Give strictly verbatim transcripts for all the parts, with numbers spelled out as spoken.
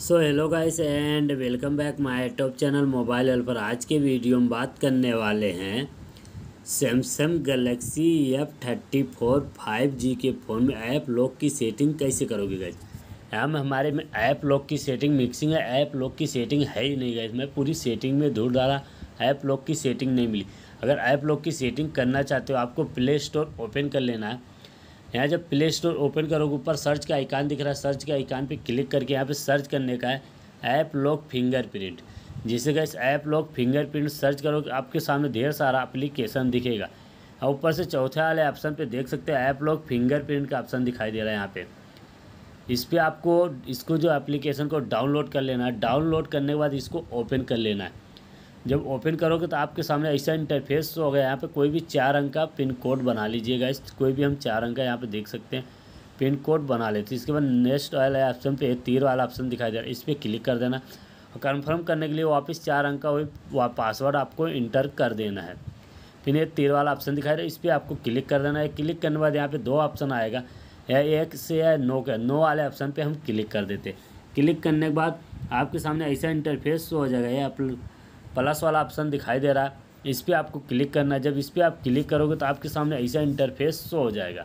So hello guys and welcome back my top channel mobile help पर। आज के वीडियो में बात करने वाले हैं Samsung Galaxy F thirty four five G के फ़ोन में ऐप लॉक की सेटिंग कैसे करोगे गाइस। यहाँ में हमारे में ऐप लॉक की सेटिंग मिक्सिंग है, ऐप लॉक की सेटिंग है ही नहीं गाइस। मैं पूरी सेटिंग में ढूंढ डाला, ऐप लॉक की सेटिंग नहीं मिली। अगर ऐप लॉक की सेटिंग करना चाहते हो आपको प्ले स्टोर ओपन कर लेना है। यहाँ जब प्ले स्टोर ओपन करोगे ऊपर सर्च का आइकान दिख रहा है, सर्च के आइकान पे क्लिक करके यहाँ पे सर्च करने का है ऐप लॉक फिंगरप्रिंट। जिसे guys app lock fingerprint search करोगे आपके सामने ढेर सारा एप्लीकेशन दिखेगा और ऊपर से चौथे वाले ऑप्शन पे देख सकते हैं ऐप लॉक फिंगरप्रिंट का ऑप्शन दिखाई दे रहा है। यहाँ पे इस पर आपको इसको जो एप्लीकेशन को डाउनलोड कर लेना है। डाउनलोड करने के बाद इसको ओपन कर लेना है। जब ओपन करोगे तो आपके सामने ऐसा इंटरफेस हो गया। यहाँ पे कोई भी चार अंक का पिन कोड बना लीजिएगा। इस कोई भी हम चार अंक का यहाँ पे देख सकते हैं पिन कोड बना लेते हैं। इसके बाद नेक्स्ट वाला ऑप्शन पे तीर वाला ऑप्शन दिखाई दे रहा है, इस पर क्लिक कर देना और कंफर्म करने के लिए वापस चार अंक का वही पासवर्ड आपको इंटर कर देना है। फिर ये तीर वाला ऑप्शन दिखाई दे रहा है, इस पर आपको क्लिक कर देना है। क्लिक करने के बाद यहाँ पे दो ऑप्शन आएगा, या एक से या नो का। नो वाले ऑप्शन पे हम क्लिक कर देते। क्लिक करने के बाद आपके सामने ऐसा इंटरफेस हो जाएगा। ये प्लस वाला ऑप्शन दिखाई दे रहा है, इस पर आपको क्लिक करना है। जब इस पर आप क्लिक करोगे तो आपके सामने ऐसा इंटरफेस शो हो जाएगा।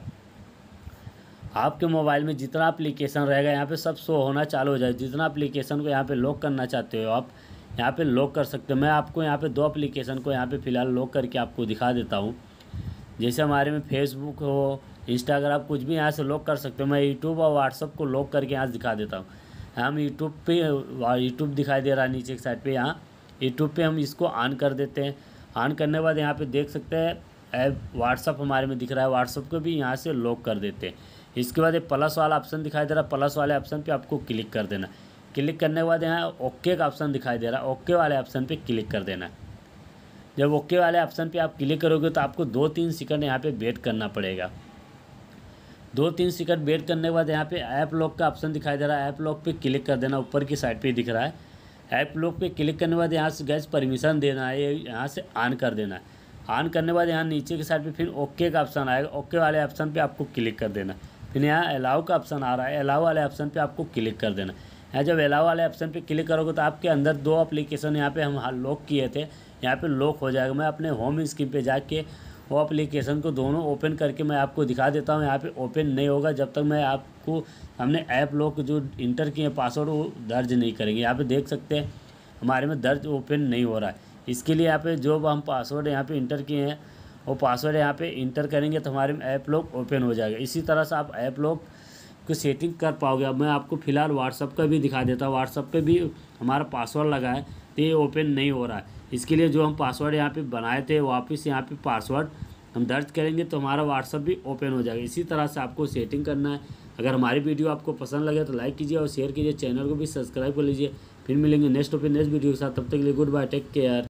आपके मोबाइल में जितना एप्लीकेशन रहेगा यहाँ पे सब शो होना चालू हो जाएगा। जितना एप्लीकेशन को यहाँ पे लॉक करना चाहते हो आप यहाँ पे लॉक कर सकते हो। मैं आपको यहाँ पे दो एप्लीकेशन को यहाँ पे फ़िलहाल लॉक करके आपको दिखा देता हूँ। जैसे हमारे में फेसबुक हो, इंस्टाग्राम, कुछ भी यहाँ से लॉक कर सकते हो। मैं यूट्यूब और व्हाट्सअप को लॉक करके यहाँ से दिखा देता हूँ। हम यूट्यूब पे यूट्यूब दिखाई दे रहा है नीचे की साइड पर। यहाँ यूट्यूब पे हम इसको ऑन कर देते हैं। ऑन करने के बाद यहाँ पे देख सकते हैं ऐप व्हाट्सअप हमारे में दिख रहा है, व्हाट्सअप को भी यहाँ से लॉक कर देते हैं। इसके बाद ये प्लस वाला ऑप्शन दिखाई दे रहा है, प्लस वाले ऑप्शन पे आपको क्लिक कर देना। क्लिक करने के बाद यहाँ ओके का ऑप्शन दिखाई दे रहा है, ओके वाले ऑप्शन पे क्लिक कर देना। जब ओके वाले ऑप्शन पे आप क्लिक करोगे तो आपको दो तीन सेकंड यहाँ पे वेट करना पड़ेगा। दो तीन सेकंड वेट करने के बाद यहाँ पे ऐप लॉक का ऑप्शन दिखाई दे रहा है, ऐप लॉक पे क्लिक कर देना। ऊपर की साइड पे दिख रहा है ऐप लॉक पे क्लिक करने के बाद यहाँ से गैस परमिशन देना है, यहाँ से ऑन कर देना है। ऑन करने के बाद यहाँ नीचे की साइड पे फिर ओके का ऑप्शन आएगा, ओके वाले ऑप्शन पे आपको क्लिक कर देना। फिर यहाँ अलाउ का ऑप्शन आ रहा है, अलाउ वाले ऑप्शन पे आपको क्लिक कर देना। यहाँ जब अलाउ वाले ऑप्शन पे क्लिक करोगे तो आपके अंदर दो एप्लीकेशन यहाँ पे हम लॉक किए थे, यहाँ पे लॉक हो जाएगा। मैं अपने होम स्क्रीन पे जाके वो एप्लीकेशन को दोनों ओपन करके मैं आपको दिखा देता हूँ। यहाँ पे ओपन नहीं होगा जब तक मैं आपको हमने ऐप लॉक जो इंटर किए पासवर्ड वो दर्ज नहीं करेंगे। यहाँ पे देख सकते हैं हमारे में दर्ज ओपन नहीं हो रहा है। इसके लिए यहाँ पे जो हम पासवर्ड यहाँ पे इंटर किए हैं वो पासवर्ड यहाँ पे इंटर करेंगे तो हमारे में ऐप लॉक ओपन हो जाएगा। इसी तरह से आप ऐप लॉक को सेटिंग कर पाओगे। अब मैं आपको फ़िलहाल व्हाट्सअप का भी दिखा देता हूँ। व्हाट्सअप पे भी हमारा पासवर्ड लगा है तो ये ओपन नहीं हो रहा है। इसके लिए जो हम पासवर्ड यहाँ पे बनाए थे वापस यहाँ पे पासवर्ड हम दर्ज करेंगे तो हमारा व्हाट्सअप भी ओपन हो जाएगा। इसी तरह से आपको सेटिंग करना है। अगर हमारी वीडियो आपको पसंद लगे तो लाइक कीजिए और शेयर कीजिए, चैनल को भी सब्सक्राइब कर लीजिए। फिर मिलेंगे नेक्स्ट टॉपिक नेक्स्ट वीडियो के साथ। तब तक के लिए गुड बाय, टेक केयर।